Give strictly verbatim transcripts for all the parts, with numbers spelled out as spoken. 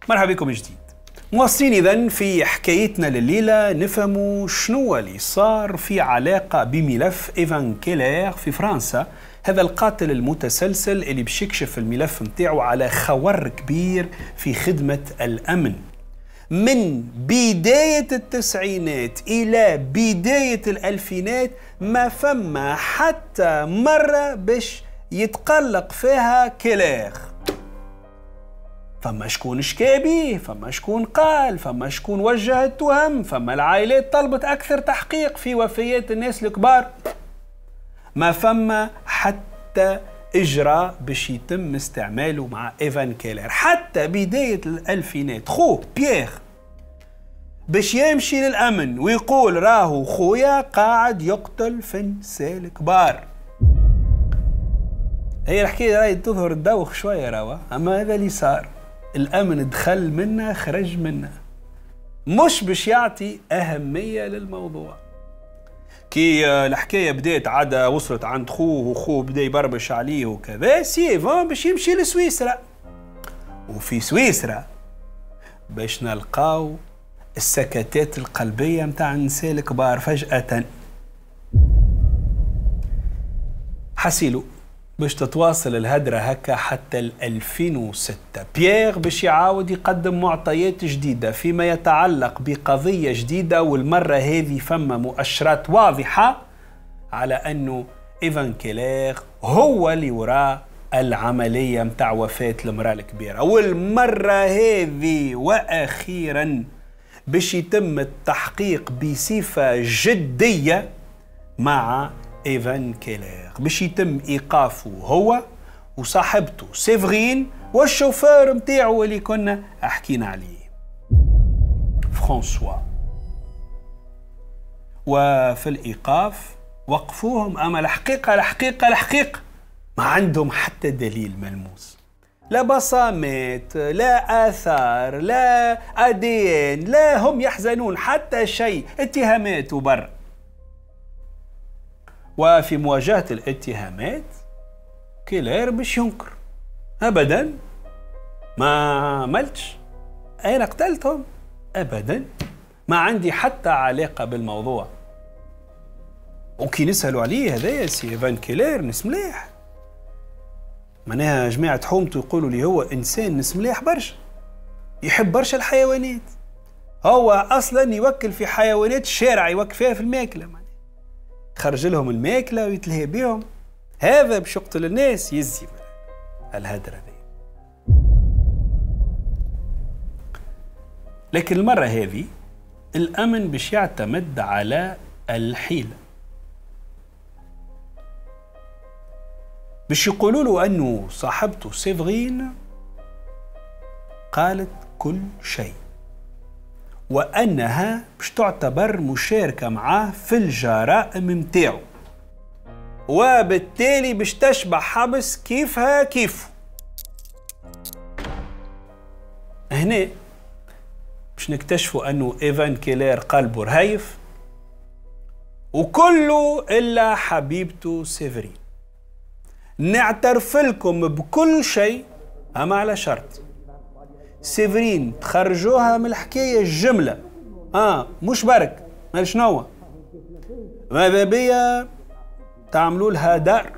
مرحبا بكم من جديد. مواصلين إذن في حكايتنا لليلة نفهموا شنو اللي صار في علاقة بملف إيفان كيلر في فرنسا، هذا القاتل المتسلسل اللي باش يكشف الملف متاعو على خور كبير في خدمة الأمن من بداية التسعينات إلى بداية الألفينات. ما فما حتى مرة باش يتقلق فيها كيلر. فما شكون شكا بيه، فما شكون قال، فما شكون وجه التهم، فما العائلات طلبت أكثر تحقيق في وفيات الناس الكبار. ما فما حتى إجراء باش يتم استعماله مع إيفان كيلر. حتى بداية الألفينات خوه بيير باش يمشي للأمن ويقول راهو خويا قاعد يقتل في النساء الكبار. هي الحكاية راهي تظهر الدوخ شوية راهو، أما هذا اللي صار. الأمن دخل منا خرج منا، مش باش يعطي أهمية للموضوع. كي الحكاية بدات عادة وصلت عند خوه وخوه بدا يبربش عليه وكذا، سي إيفان باش يمشي لسويسرا. وفي سويسرا باش نلقاو السكتات القلبية متاع النساء الكبار فجأة. حسيلو باش تتواصل الهدرة هكا حتى ال ألفين وستة. بيير باش يعاود يقدم معطيات جديدة فيما يتعلق بقضية جديدة، والمرة هذه فما مؤشرات واضحة على أنه إيفان كيلر هو اللي وراء العملية متاع وفاة المرأة الكبيرة. والمرة هذه وأخيرا باش يتم التحقيق بصفة جدية مع إيفان كيلر، باش يتم إيقافه هو وصاحبته سيفرين والشوفير متاعو اللي كنا حكينا عليه فرانسوا. وفي الإيقاف وقفوهم، أما الحقيقة الحقيقة الحقيقة ما عندهم حتى دليل ملموس، لا بصامات، لا آثار، لا أدين، لا هم يحزنون حتى شيء، اتهامات وبر. وفي مواجهة الاتهامات كيلر باش ينكر أبدا، ما عملتش، أنا قتلتهم أبدا، ما عندي حتى علاقة بالموضوع. وكي نسألوا عليه هذايا سي إيفان كيلر ناس مليح، معناها جماعة حومته يقولوا لي هو إنسان ناس مليح برشا، يحب برشا الحيوانات، هو أصلا يوكل في حيوانات الشارع يوكل فيها في الماكلة، خرج لهم الماكلة ويتلهي بيهم. هذا باش يقتل الناس يزي الهدرة دي. لكن المرة هذه الأمن باش يعتمد على الحيلة، باش يقولوا له أنه صاحبته سيفرين قالت كل شيء، وأنها باش تعتبر مشاركة معاه في الجرائم متاعو، وبالتالي باش تشبع حبس كيفها كيفه. هنا باش نكتشفوا أنه إيفان كيلر قلبه رهيف وكله إلا حبيبته سيفرين. نعترف لكم بكل شيء أما على شرط سيفرين تخرجوها من الحكاية الجملة، اه مش برك مال شنو ماذا بيا تعملوا لها دار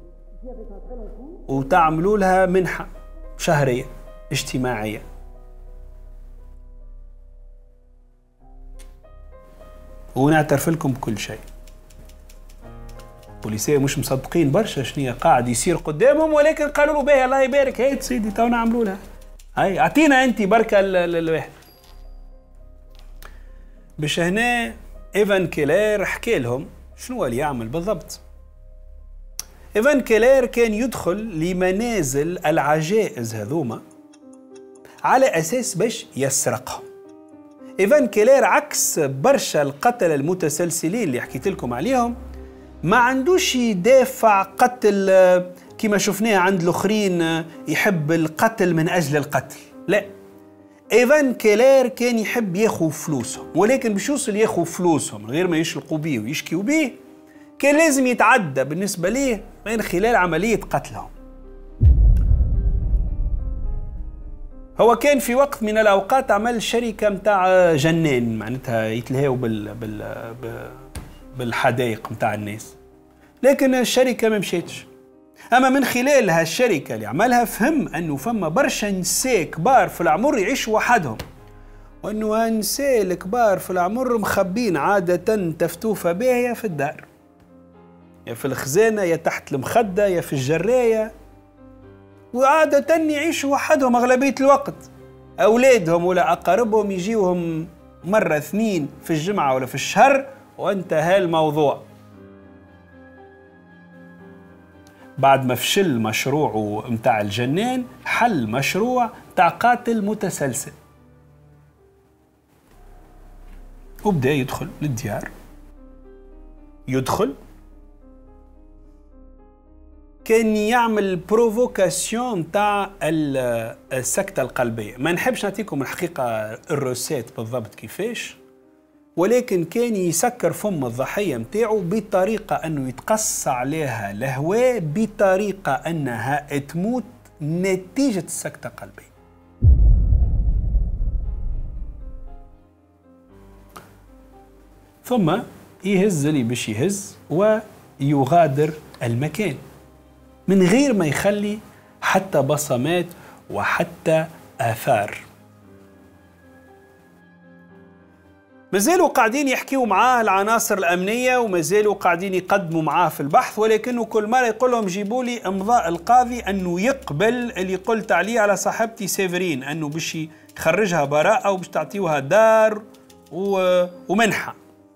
وتعملوا لها منحة شهرية اجتماعية. ونعترف لكم بكل شيء. البوليسية مش مصدقين برشا شنية قاعد يصير قدامهم، ولكن قالوا له باهي الله يبارك هاي سيدي تو نعملوا لها، هاي اعطينا انت بركه الواحد. باش هنا إيفان كيلر حكى لهم شنو اللي يعمل بالضبط. إيفان كيلر كان يدخل لمنازل العجائز هذوما على اساس باش يسرقهم. إيفان كيلر عكس برشا القتلة المتسلسلين اللي حكيت لكم عليهم، ما عندوش يدافع قتل كما شفناه عند الاخرين يحب القتل من اجل القتل، لا. إيفان كيلر كان يحب ياخذ فلوسهم، ولكن باش يوصل ياخذ فلوسهم غير ما يشلقوا بيه ويشكيوا بيه كان لازم يتعدى بالنسبة ليه من خلال عملية قتلهم. هو كان في وقت من الأوقات عمل شركة متاع جنان، معناتها يتلهاو بال بال بالحدائق متاع الناس، لكن الشركة ما مشيتش. أما من خلال هالشركة اللي عملها فهم أنه فما برشا نساء كبار في العمر يعيشوا وحدهم، وأنه هالنساء الكبار في العمر مخبين عادة تفتوفة باهية في الدار، يا في الخزانة يا تحت المخدة يا في الجراية، وعادة يعيشوا وحدهم أغلبية الوقت. أولادهم ولا أقاربهم يجيوهم مرة اثنين في الجمعة ولا في الشهر وانتهى الموضوع. بعد ما فشل مشروعه متاع الجنان حل مشروع متاع قاتل متسلسل، وبدأ يدخل للديار. يدخل كان يعمل بروفوكاسيون تاع السكتة القلبية. ما نحبش نعطيكم الحقيقة الروسات بالضبط كيفاش، ولكن كان يسكر فم الضحية متاعه بطريقة أنه يتقص عليها الهواء، بطريقة أنها تموت نتيجة السكتة القلبية. ثم يهز اللي باش يهز ويغادر المكان من غير ما يخلي حتى بصمات وحتى آثار. مازالوا قاعدين يحكيوا معاه العناصر الأمنية ومازالوا قاعدين يقدموا معاه في البحث، ولكنه كل مرة يقول لهم جيبوا لي إمضاء القاضي أنه يقبل اللي قلت عليه على صاحبتي سيفرين، أنه باش يخرجها براءة وباش تعطيوها دار ومنحة.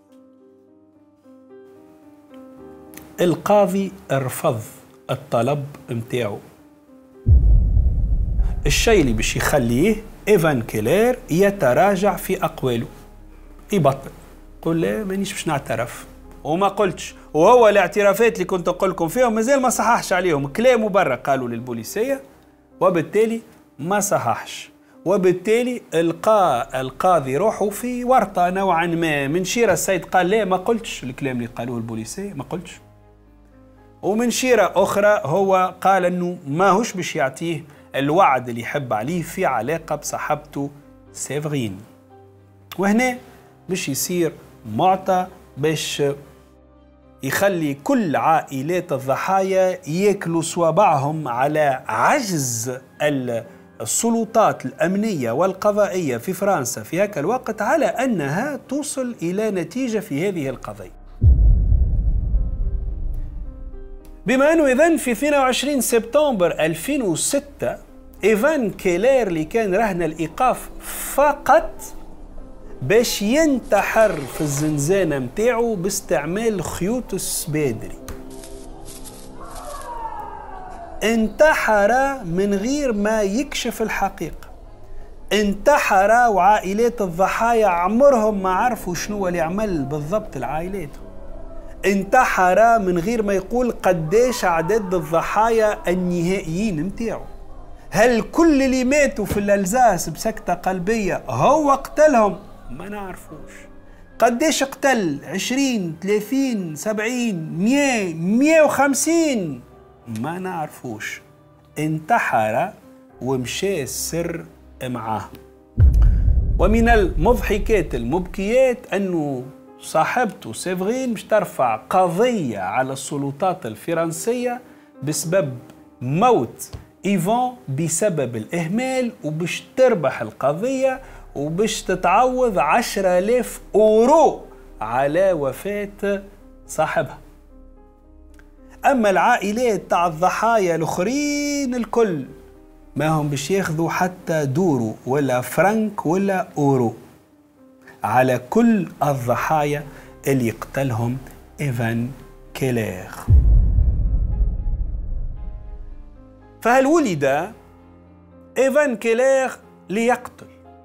القاضي رفض الطلب متاعه. الشيء اللي باش يخليه إيفان كيلير يتراجع في أقواله، يبطل يقول لا مانيش باش نعترف وما قلتش، وهو الاعترافات اللي كنت نقول لكم فيهم مازال ما صححش عليهم، كلامه برا قالوا للبوليسية، وبالتالي ما صححش، وبالتالي القى القاضي روحه في ورطة نوعا ما. من شيرة السيد قال لا ما قلتش الكلام اللي قالوه البوليسية، ما قلتش. ومن شيرة أخرى هو قال أنه ما هوش باش يعطيه الوعد اللي يحب عليه في علاقة بصاحبته سيفرين. وهنا باش يصير معطى باش يخلي كل عائلات الضحايا ياكلوا صوابعهم على عجز السلطات الأمنية والقضائية في فرنسا في هذا الوقت على أنها توصل إلى نتيجة في هذه القضية. بما أنه إذن في اثنين وعشرين سبتمبر ألفين وستة إيفان كيلير اللي كان رهن الإيقاف فقط باش ينتحر في الزنزانة متاعه باستعمال خيوط السبادري. انتحر من غير ما يكشف الحقيقة، انتحر وعائلات الضحايا عمرهم ما عرفوا شنو اللي عمل بالضبط العائلات. انتحر من غير ما يقول قداش عدد الضحايا النهائيين متاعه. هل كل اللي ماتوا في الألزاس بسكتة قلبية هو قتلهم؟ ما نعرفوش. قداش قتل؟ عشرين، ثلاثين، سبعين، مية، مية وخمسين؟ ما نعرفوش. انتحر ومشى السر معاه. ومن المضحكات المبكيات أنه صاحبته سيفرين مش ترفع قضية على السلطات الفرنسية بسبب موت إيفان بسبب الإهمال، وباش تربح القضية وباش تتعوض عشرة آلاف أورو على وفاة صاحبها. أما العائلات تاع الضحايا الأخرين الكل ما هم باش ياخذوا حتى دورو ولا فرنك ولا أورو على كل الضحايا اللي يقتلهم إيفان كيلير. فهل ولد إيفان كيلير ليقتل؟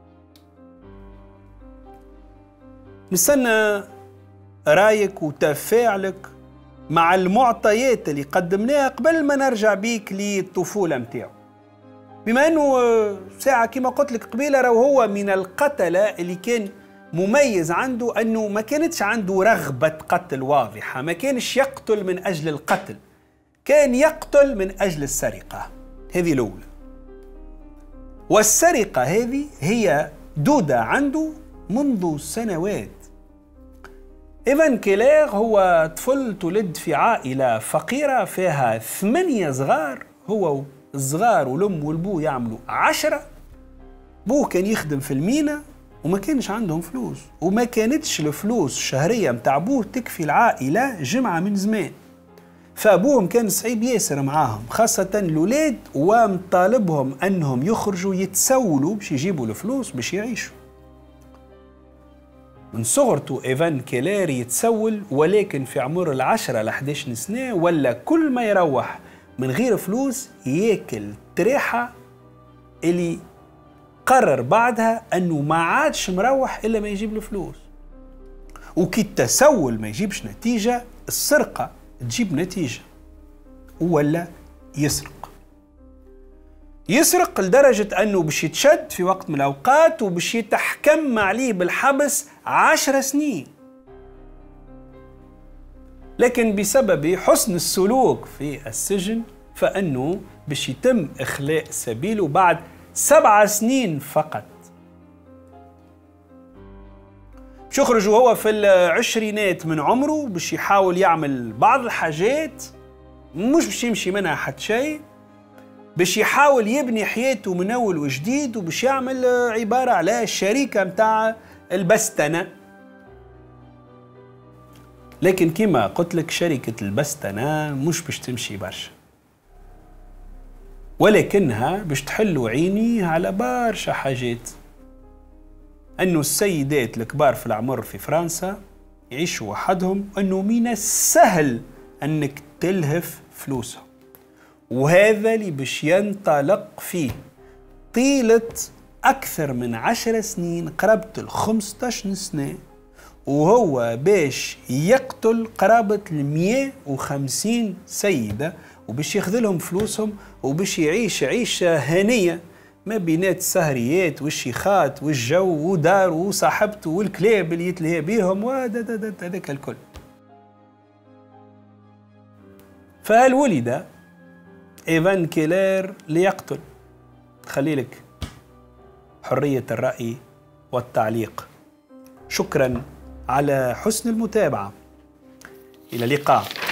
نستنى رايك وتفاعلك مع المعطيات اللي قدمناها قبل ما نرجع بيك للطفولة متاعه. بما أنه ساعة كما قلت لك قبيلة راهو هو من القتلة اللي كان مميز عنده أنه ما كانتش عنده رغبة قتل واضحة، ما كانش يقتل من أجل القتل، كان يقتل من أجل السرقة. هذه الأولى. والسرقة هذه هي دودة عنده منذ سنوات. إيفان كيلير هو طفل تولد في عائلة فقيرة فيها ثمانية صغار، هو الصغار والأم والبو يعملوا عشرة. بوه كان يخدم في المينا وما كانش عندهم فلوس، وما كانتش الفلوس الشهرية متاع بوه تكفي العائلة جمعة من زمان. فأبوهم كان صعيب ياسر معاهم، خاصة الأولاد، ومطالبهم أنهم يخرجوا يتسولوا باش يجيبوا الفلوس باش يعيشوا. من صغرته إيفان كيلير يتسول، ولكن في عمر العشرة لحداش سنة ولا كل ما يروح من غير فلوس ياكل تريحة اللي قرر بعدها أنه ما عادش مروح إلا ما يجيب له فلوس. وكي التسول ما يجيبش نتيجة، السرقة تجيب نتيجة، ولا يسرق. يسرق لدرجة أنه باش يتشد في وقت من الأوقات وباش يتحكم عليه بالحبس عشر سنين. لكن بسبب حسن السلوك في السجن فأنه باش يتم إخلاء سبيله بعد سبع سنين فقط. باش يخرج وهو في العشرينات من عمره باش يحاول يعمل بعض الحاجات مش باش يمشي منها حتى شيء، باش يحاول يبني حياته من أول وجديد، وباش يعمل عبارة على الشركة متاع البستنة. لكن كما قلت لك شركة البستنة مش باش تمشي برشا، ولكنها باش تحلوا عيني على برشا حاجات. أنه السيدات الكبار في العمر في فرنسا يعيشوا وحدهم، أنه من السهل أنك تلهف فلوسهم، وهذا اللي باش ينطلق فيه طيلة أكثر من عشر سنين، قرابة الخمسطاش سنة، وهو باش يقتل قرابة المئة وخمسين سيدة، وباش ياخذ لهم فلوسهم، وباش يعيش عيشة هنية ما بينات السهريات والشيخات والجو ودار وصاحبته والكلاب اللي يتلهى بيهم وهذاك الكل. فهل ولد إيفان كيلير ليقتل؟ خلي لك حرية الرأي والتعليق. شكرا على حسن المتابعة، إلى اللقاء.